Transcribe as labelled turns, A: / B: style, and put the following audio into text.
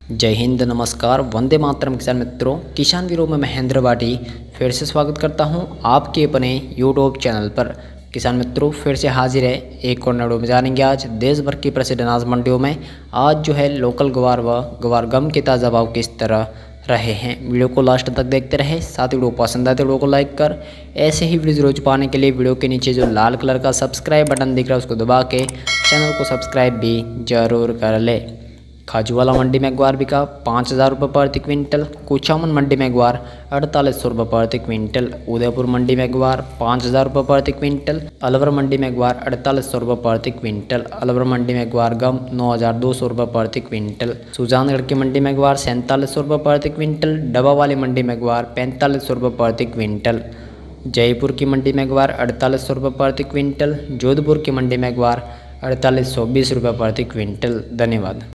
A: जय हिंद, नमस्कार, वंदे मातरम। किसान मित्रों, किसान वीरों में महेंद्र भाटी फिर से स्वागत करता हूं आपके अपने यूट्यूब चैनल पर। किसान मित्रों, फिर से हाजिर है एक और वीडियो में। जानेंगे आज देश भर की प्रसिद्ध अनाज मंडियों में आज जो है लोकल ग्वार व ग्वार गम के ताज़ा भाव किस तरह रहे हैं। वीडियो को लास्ट तक देखते रहे, साथ ही वीडियो पसंद आए तो वीडियो को लाइक कर ऐसे ही वीडियो रोज पाने के लिए वीडियो के नीचे जो लाल कलर का सब्सक्राइब बटन दिख रहा है उसको दबा के चैनल को सब्सक्राइब भी जरूर कर ले। खाजूवाला मंडी में ग्वार बिका 5,000 रुपये प्रति क्विंटल। कुचामन मंडी में ग्वार 4800 रुपये प्रति क्विंटल। उदयपुर मंडी में ग्वार 5,000 रुपये प्रति क्विंटल। अलवर मंडी में ग्वार 4800 रुपये प्रति क्विंटल। अलवर मंडी में ग्वार गम 9,200 रुपये प्रति क्विंटल। सुजानगढ़ की मंडी में ग्वार 4700 रुपये प्रति क्विंटल। डबा वाली मंडी में ग्वार 4500 रुपये प्रति क्विंटल। जयपुर की मंडी में ग्वार 4800 रुपये प्रति क्विंटल। जोधपुर की मंडी में ग्वार 4820 रुपये प्रति क्विंटल। धन्यवाद।